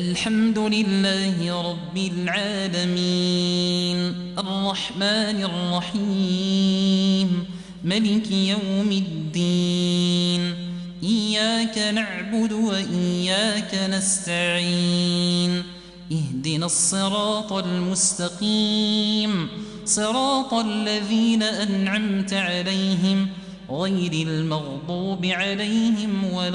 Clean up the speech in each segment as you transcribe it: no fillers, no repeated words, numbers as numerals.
الحمد لله رب العالمين الرحمن الرحيم ملك يوم الدين إياك نعبد وإياك نستعين اهدنا الصراط المستقيم صراط الذين أنعمت عليهم غير المغضوب عليهم ولا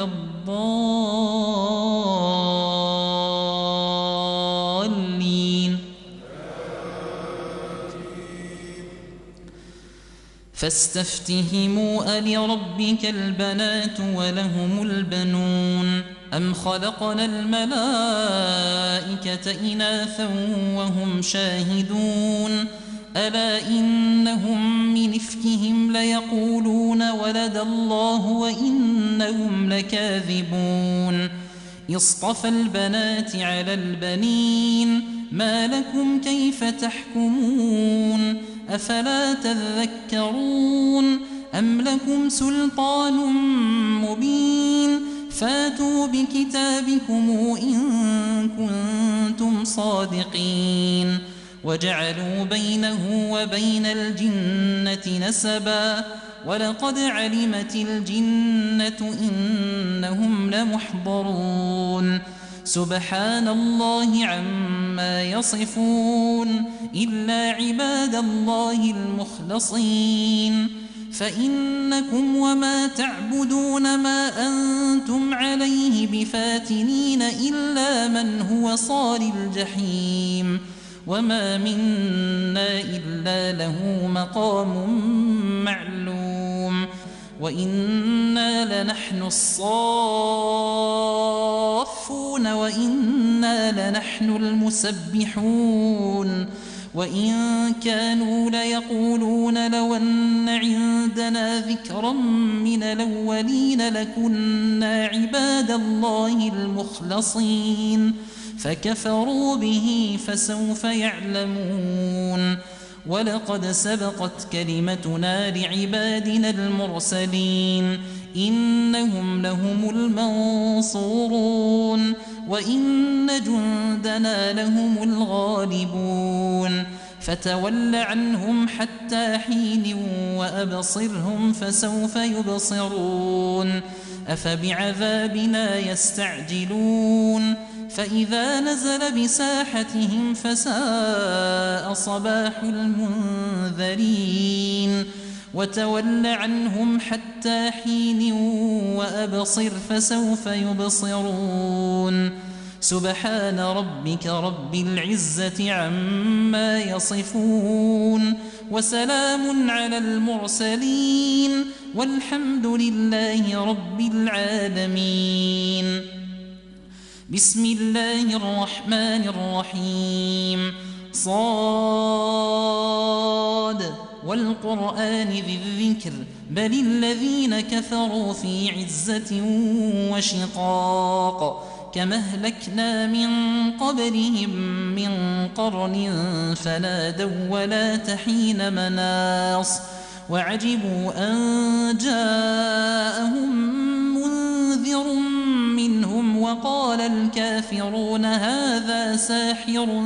الضالين فاستفتهموا ألربك البنات ولهم البنون أم خلقنا الملائكة إناثا وهم شاهدون ألا إنهم من إفكهم ليقولون ولد الله وإنهم لكاذبون اصطفى البنات على البنين ما لكم كيف تحكمون أفلا تذكرون أم لكم سلطان مبين فاتوا بكتابكم إن كنتم صادقين وجعلوا بينه وبين الجنة نسبا ولقد علمت الجنة إنهم لمحضرون سبحان الله عما يصفون إلا عباد الله المخلصين فإنكم وما تعبدون ما أنتم عليه بفاتنين إلا من هو صال الجحيم وما منا إلا له مقام معلوم وإنا لنحن الصافون وإنا لنحن المسبحون وإن كانوا ليقولون لو أن عندنا ذكرا من الأولين لكنا عباد الله المخلصين فكفروا به فسوف يعلمون ولقد سبقت كلمتنا لعبادنا المرسلين إنهم لهم المنصورون وإن جندنا لهم الغالبون فتول عنهم حتى حين وأبصرهم فسوف يبصرون أفبعذابنا يستعجلون فإذا نزل بساحتهم فساء صباح المنذرين وتول عنهم حتى حين وأبصر فسوف يبصرون سبحان ربك رب العزة عما يصفون وسلام على المرسلين والحمد لله رب العالمين بسم الله الرحمن الرحيم صاد والقرآن ذي الذكر بل الذين كفروا في عزة وشقاق كما أهلكنا من قبلهم من قرن فنادوا ولا تحين مناص وعجبوا أن جاءهم منذر منهم وقال الكافرون هذا ساحر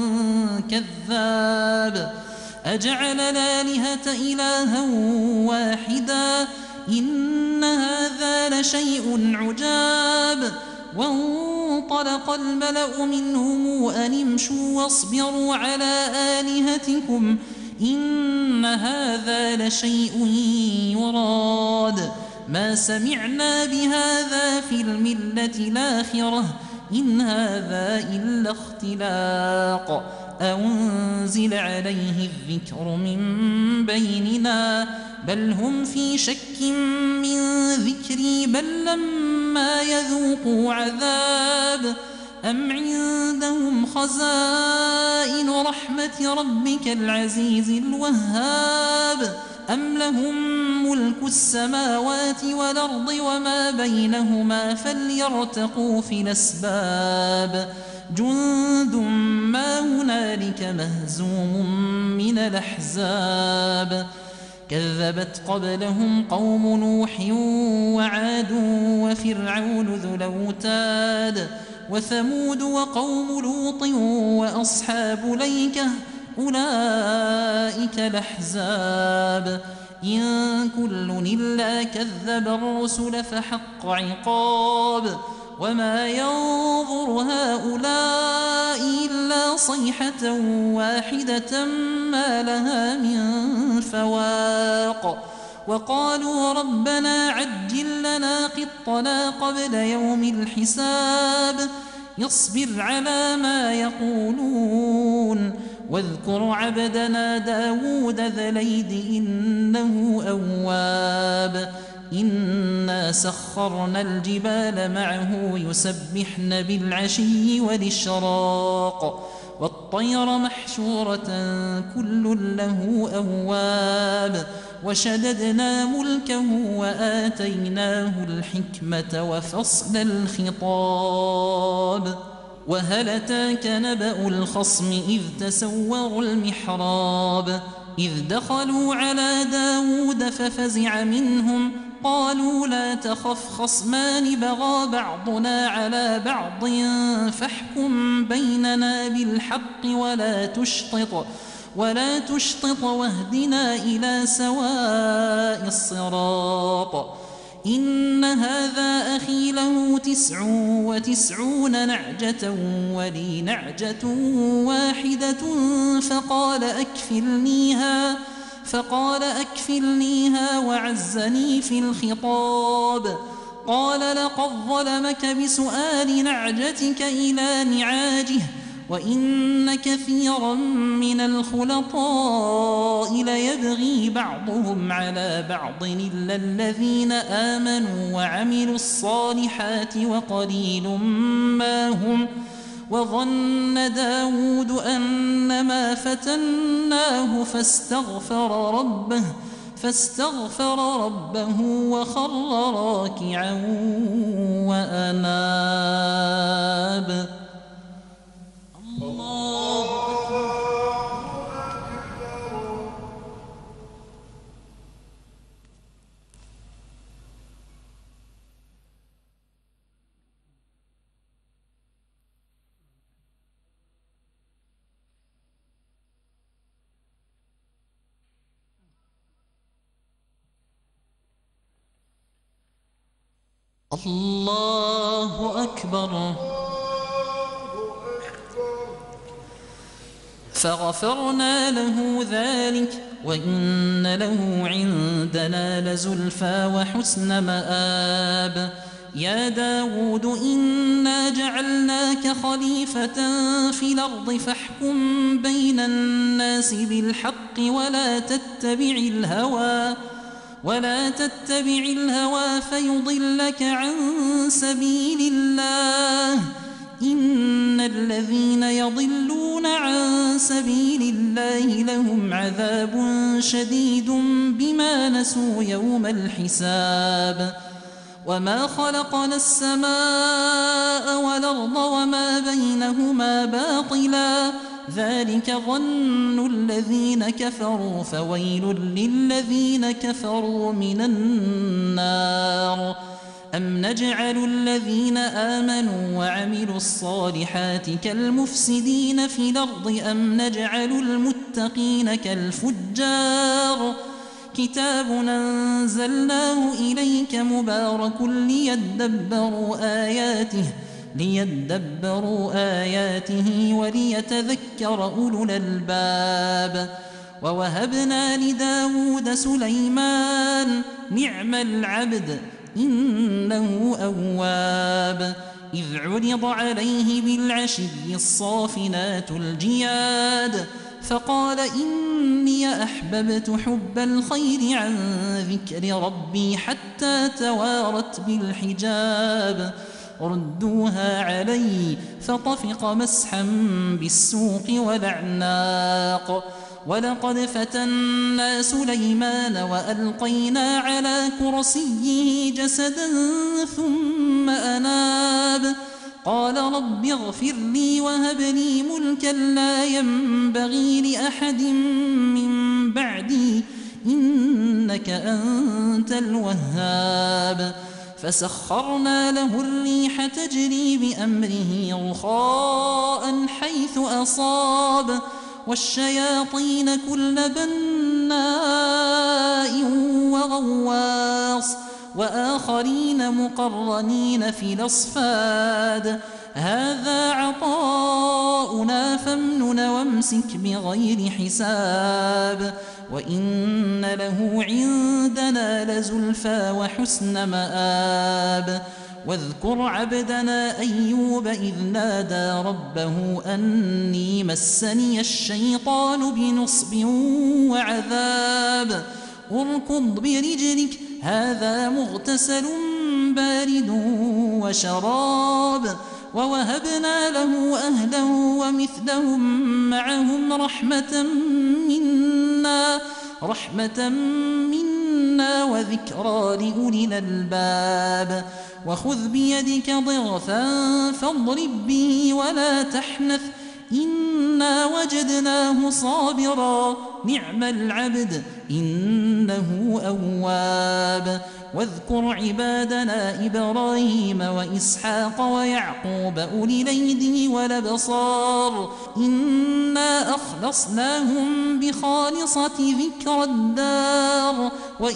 كذاب أجعل الآلهة إلها واحدا إن هذا لشيء عجاب وانطلق الملأ منهم أن امشوا واصبروا على آلهتكم إن هذا لشيء يراد ما سمعنا بهذا في الملة الآخرة إن هذا إلا اختلاق أنزل عليه الذكر من بيننا بل هم في شك من ذكري بل لما يذوقوا عذاب أم عندهم خزائن رحمة ربك العزيز الوهاب أم لهم ملك السماوات والأرض وما بينهما فليرتقوا في الأسباب جند ما هنالك مهزوم من الأحزاب كذبت قبلهم قوم نوح وعاد وفرعون ذو الأوتاد وثمود وقوم لوط وأصحاب الأيكة أولئك الأحزاب إن كل إلا كذب الرسل فحق عقاب وما ينظر هؤلاء إلا صيحة واحدة ما لها من فواق وقالوا ربنا عجل لنا قطنا قبل يوم الحساب يصبر على ما يقولون واذكر عبدنا داود ذا الأيد إنه أواب إنا سخرنا الجبال معه يسبحن بالعشي والإشراق والطير محشورة كل له أواب وشددنا ملكه وآتيناه الحكمة وفصل الخطاب وهل أتاك نبأ الخصم إذ تسوروا المحراب إذ دخلوا على داود ففزع منهم قالوا لا تخف خصمان بغى بعضنا على بعض فاحكم بيننا بالحق ولا تشطط واهدنا إلى سواء الصراط إن هذا أخي له 99 نعجة ولي نعجة واحدة فقال أكفلنيها وعزني في الخطاب قال لقد ظلمك بسؤال نعجتك إلى نعاجه وإن كثيرا من الخلطاء ليبغي بعضهم على بعض إلا الذين آمنوا وعملوا الصالحات وقليل ما هم وظن داود أنما فتناه فاستغفر ربه وخر راكعا وأناب الله أكبر فغفرنا له ذلك وإن له عندنا لزلفى وحسن مآب يا داود إنا جعلناك خليفة في الأرض فاحكم بين الناس بالحق ولا تتبع الهوى فيضلك عن سبيل الله إن الذين يضلون عن سبيل الله لهم عذاب شديد بما نسوا يوم الحساب وما خلقنا السماء والأرض وما بينهما باطلا ذلك ظن الذين كفروا فويل للذين كفروا من النار أم نجعل الذين آمنوا وعملوا الصالحات كالمفسدين في الأرض أم نجعل المتقين كالفجار كتاب أنزلناه إليك مبارك ليدبروا آياته وليتذكر أولو الألباب ووهبنا لداود سليمان نعم العبد إنه أواب إذ عرض عليه بالعشي الصافنات الجياد فقال إني أحببت حب الخير عن ذكر ربي حتى توارت بالحجاب ردوها علي فطفق مسحا بالسوق والأعناق ولقد فتنا سليمان وألقينا على كرسيه جسدا ثم أناب قال رب اغفر لي وهب لي ملكا لا ينبغي لأحد من بعدي إنك أنت الوهاب فسخرنا له الريح تجري بأمره رخاء حيث أصاب والشياطين كل بناء وغواص وآخرين مقرنين في الأصفاد هذا عطاؤنا فامنن وامسك بغير حساب وإن له عندنا لزلفى وحسن مآب واذكر عبدنا أيوب إذ نادى ربه أني مسني الشيطان بنصب وعذاب اركض برجلك هذا مغتسل بارد وشراب ووهبنا له أهله ومثلهم معهم رحمة منا وذكرى لأولي الألباب وخذ بيدك ضغثا فاضرب به ولا تحنث إنا وجدناه صابرا نعم العبد إنه أواب واذكر عبادنا إبراهيم وإسحاق ويعقوب أولي الأيدي والأبصار إنا أخلصناهم بخالصة ذكر الدار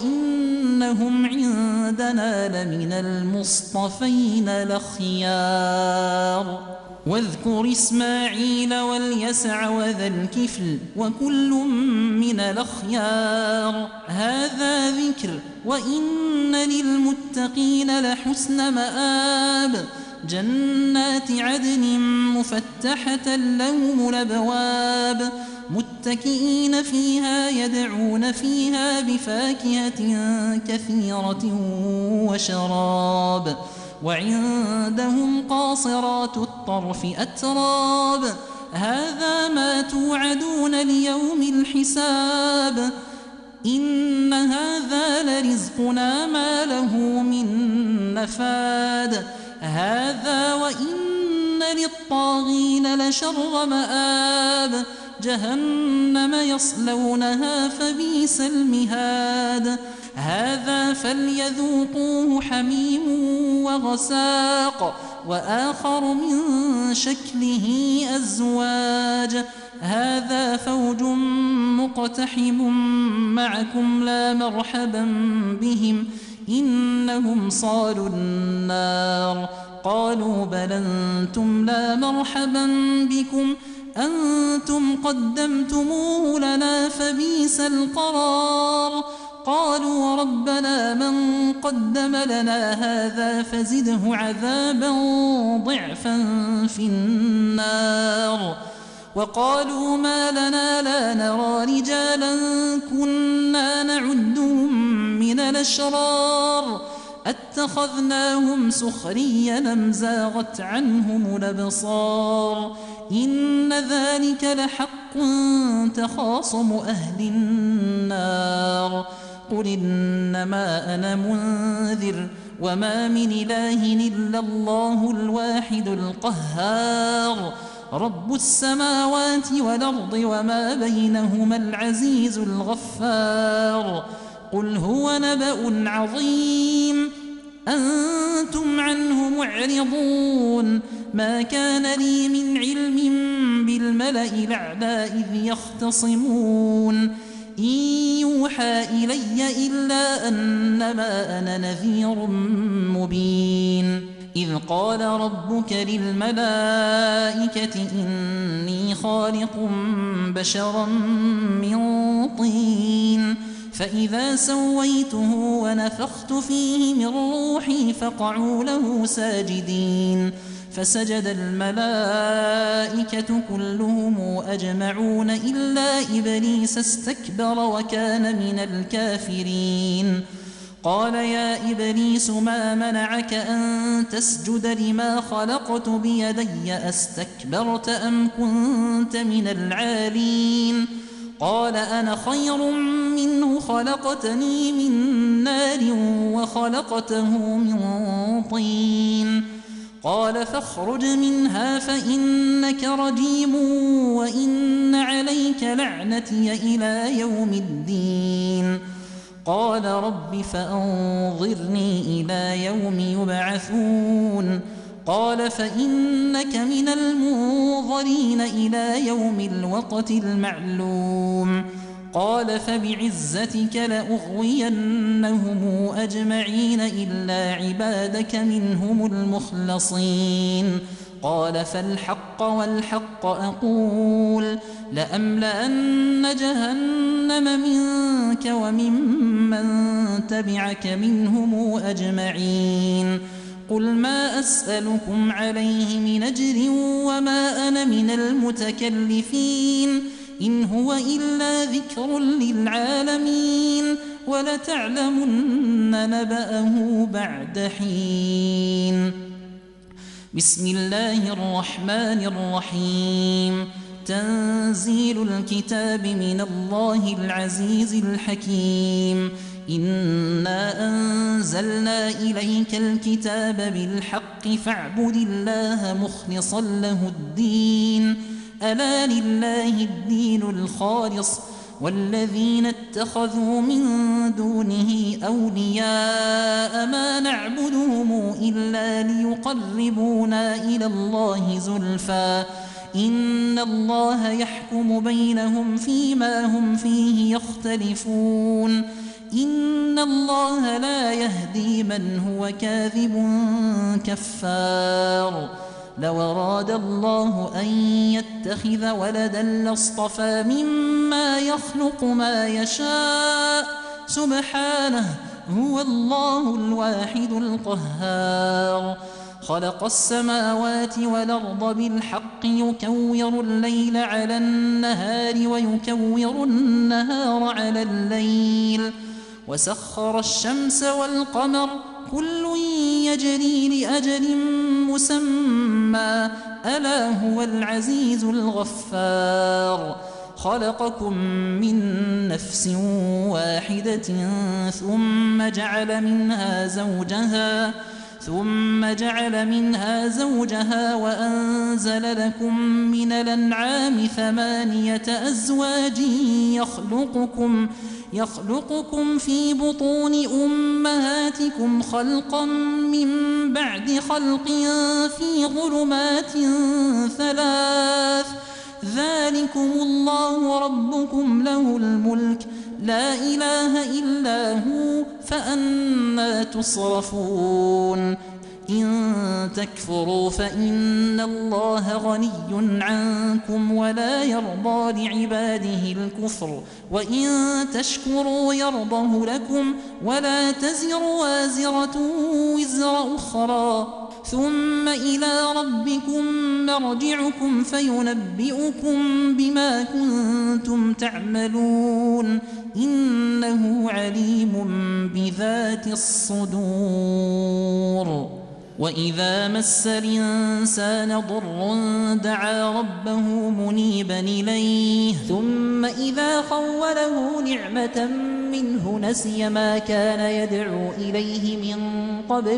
وإنهم عندنا لمن المصطفين الأخيار واذكر إسماعيل واليسع وذا الكفل وكل من الأخيار هذا ذكر وإن للمتقين لحسن مآب جنات عدن مفتحة لهم الأبواب متكئين فيها يدعون فيها بفاكهة كثيرة وشراب وعندهم قاصرات الطرف أتراب هذا ما توعدون ليوم الحساب إن هذا لرزقنا ما له من نفاد هذا وإن للطاغين لشر مآب جهنم يصلونها فبئس المهاد هذا فليذوقوه حميم وغساق وآخر من شكله أزواج هذا فوج مقتحم معكم لا مرحبا بهم إنهم صالوا النار قالوا بل أنتم لا مرحبا بكم أنتم قدمتموه لنا فبئس القرار قالوا ربنا من قدم لنا هذا فزده عذابا ضعفا في النار وقالوا ما لنا لا نرى رجالا كنا نعدهم من الأشرار اتخذناهم سخريا أم زاغت عنهم الأبصار إن ذلك لحق تخاصم أهل النار قل إنما أنا منذر وما من إله إلا الله الواحد القهار رب السماوات والأرض وما بينهما العزيز الغفار قل هو نبأ عظيم أنتم عنه معرضون ما كان لي من علم بالملأ الأعلى إذ يختصمون إن يوحى إلي إلا أنما أنا نذير مبين إذ قال ربك للملائكة إني خالق بشرا من طين فإذا سويته ونفخت فيه من روحي فقعوا له ساجدين فسجد الملائكة كلهم أجمعون إلا إبليس استكبر وكان من الكافرين قال يا إبليس ما منعك أن تسجد لما خلقت بيدي أستكبرت أم كنت من العالين قال أنا خير منه خلقتني من نار وخلقته من طين قال فاخرج منها فإنك رجيم وإن عليك لعنتي إلى يوم الدين قال رب فأنظرني إلى يوم يبعثون قال فإنك من المنظرين إلى يوم الوقت المعلوم قال فبعزتك لأغوينهم أجمعين إلا عبادك منهم المخلصين قال فالحق والحق أقول لأملأن جهنم منك وممن تبعك منهم أجمعين قل ما أسألكم عليه من أجر وما أنا من المتكلفين إن هو إلا ذكر للعالمين ولتعلمن نبأه بعد حين. بسم الله الرحمن الرحيم. تنزيل الكتاب من الله العزيز الحكيم. إنا أنزلنا إليك الكتاب بالحق فاعبد الله مخلصا له الدين ألا لله الدين الخالص والذين اتخذوا من دونه أولياء ما نعبدهم إلا ليقربونا إلى الله زلفى إن الله يحكم بينهم فيما هم فيه يختلفون إن الله لا يهدي من هو كاذب كفار. لو أراد الله أن يتخذ ولدا لاصطفى مما يخلق ما يشاء سبحانه هو الله الواحد القهار. خلق السماوات والأرض بالحق يكور الليل على النهار ويكور النهار على الليل وسخر الشمس والقمر كل يجري لأجل مسمى ألا هو العزيز الغفار. خلقكم من نفس واحدة ثم جعل منها زوجها وأنزل لكم من الأنعام 8 أزواج يخلقكم في بطون أمهاتكم خلقا من بعد خلق في ظلمات 3 ذلكم الله ربكم له الملك لا إله إلا هو فأنى تصرفون. إن تكفروا فإن الله غني عنكم ولا يرضى لعباده الكفر وإن تشكروا يرضه لكم ولا تزر وازرة وزر أخرى ثم إلى ربكم مرجعكم فينبئكم بما كنتم تعملون إنه عليم بذات الصدور. وإذا مس الإنسان ضر دعا ربه منيبا إليه ثم إذا خوله نعمة منه نسي ما كان يدعو إليه من قبل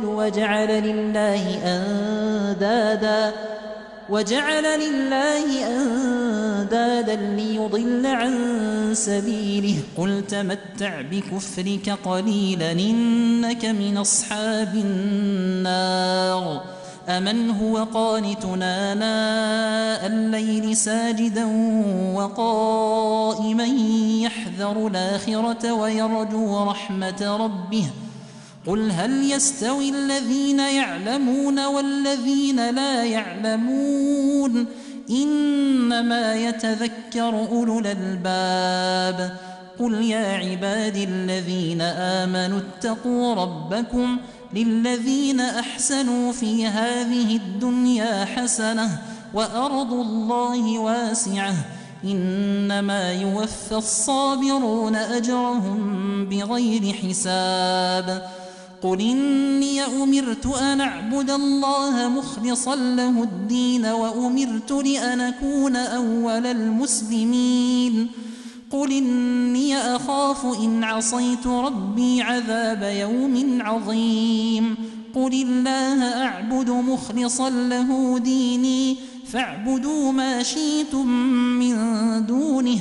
وجعل لله أندادا ليضل عن سبيله قل تمتع بكفرك قليلا إنك من أصحاب النار. أمن هو قانتنا آناء الليل ساجدا وقائما يحذر الآخرة ويرجو رحمة ربه قل هل يستوي الذين يعلمون والذين لا يعلمون إنما يتذكر أولو الألباب. قل يا عبادي الذين آمنوا اتقوا ربكم للذين أحسنوا في هذه الدنيا حسنة وأرض الله واسعة إنما يوفى الصابرون أجرهم بغير حساب. قل إني أمرت أن أعبد الله مخلصا له الدين وأمرت لأن أكون أول المسلمين. قل إني أخاف إن عصيت ربي عذاب يوم عظيم. قل الله أعبد مخلصا له ديني فاعبدوا ما شئتم من دونه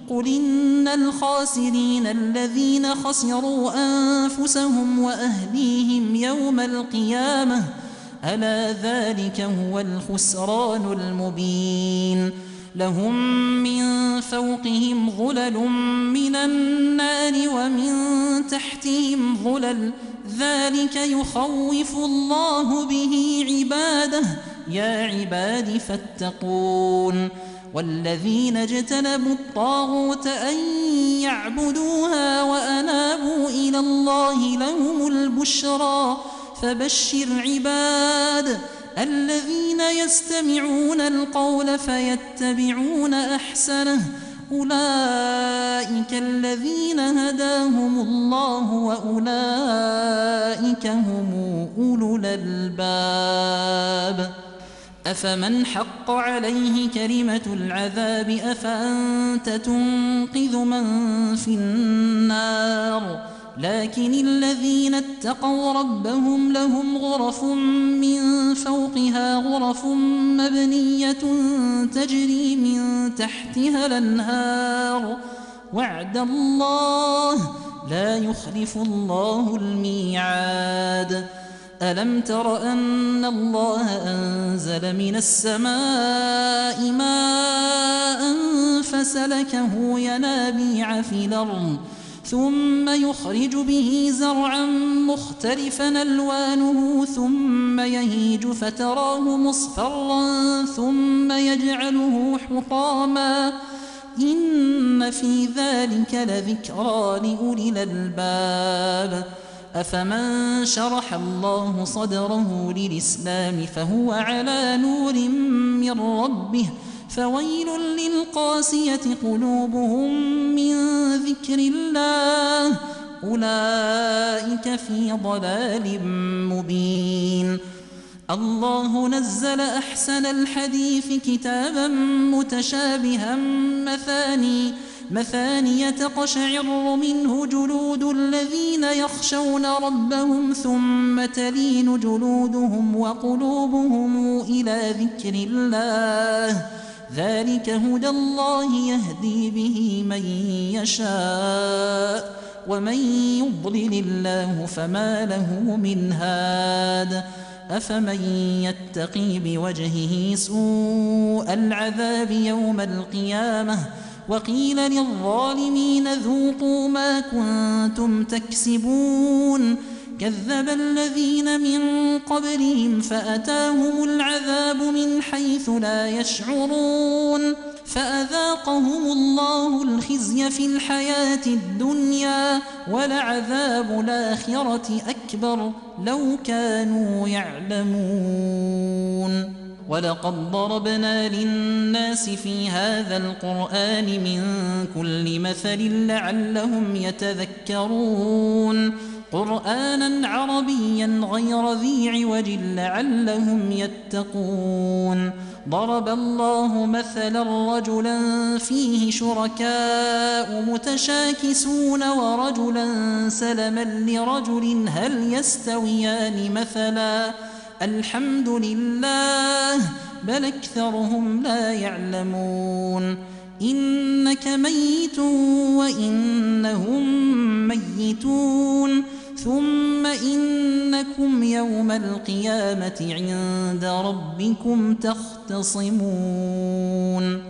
قل إن الخاسرين الذين خسروا أنفسهم وأهليهم يوم القيامة ألا ذلك هو الخسران المبين لهم من فوقهم ظلل من النار ومن تحتهم ظلل ذلك يخوف الله به عباده يا عباد فاتقون والذين اجتنبوا الطاغوت أن يعبدوها وأنابوا إلى الله لهم البشرى فبشر عباد الذين يستمعون القول فيتبعون أحسنه أولئك الذين هداهم الله وأولئك هم أولو الألباب أفمن حق عليه كلمة العذاب أفأنت تنقذ من في النار لكن الذين اتقوا ربهم لهم غرف من فوقها غرف مبنية تجري من تحتها الأنهار وعد الله لا يخلف الله الميعاد ألم تر أن الله أنزل من السماء ماء فسلكه ينابيع في الأرض ثم يخرج به زرعا مختلفا ألوانه ثم يهيج فتراه مصفرا ثم يجعله حطاما إن في ذلك لذكرى لأولي الألباب أفمن شرح الله صدره للإسلام فهو على نور من ربه فويل للقاسية قلوبهم من ذكر الله أولئك في ضلال مبين الله نزل أحسن الحديث كتابا متشابها مثانية تقشعر منه جلود الذين يخشون ربهم ثم تلين جلودهم وقلوبهم إلى ذكر الله ذلك هدى الله يهدي به من يشاء ومن يضلل الله فما له من هاد أفمن يتقي بوجهه سوء العذاب يوم القيامة وقيل للظالمين ذوقوا ما كنتم تكسبون كذب الذين من قبلهم فأتاهم العذاب من حيث لا يشعرون فأذاقهم الله الخزي في الحياة الدنيا ولعذاب الآخرة أكبر لو كانوا يعلمون ولقد ضربنا للناس في هذا القرآن من كل مثل لعلهم يتذكرون قرآنا عربيا غير ذي عوج لعلهم يتقون ضرب الله مثلا رجلا فيه شركاء متشاكسون ورجلا سلما لرجل هل يستويان مثلا الحمد لله بل أكثرهم لا يعلمون إنك ميت وإنهم ميتون ثم إنكم يوم القيامة عند ربكم تختصمون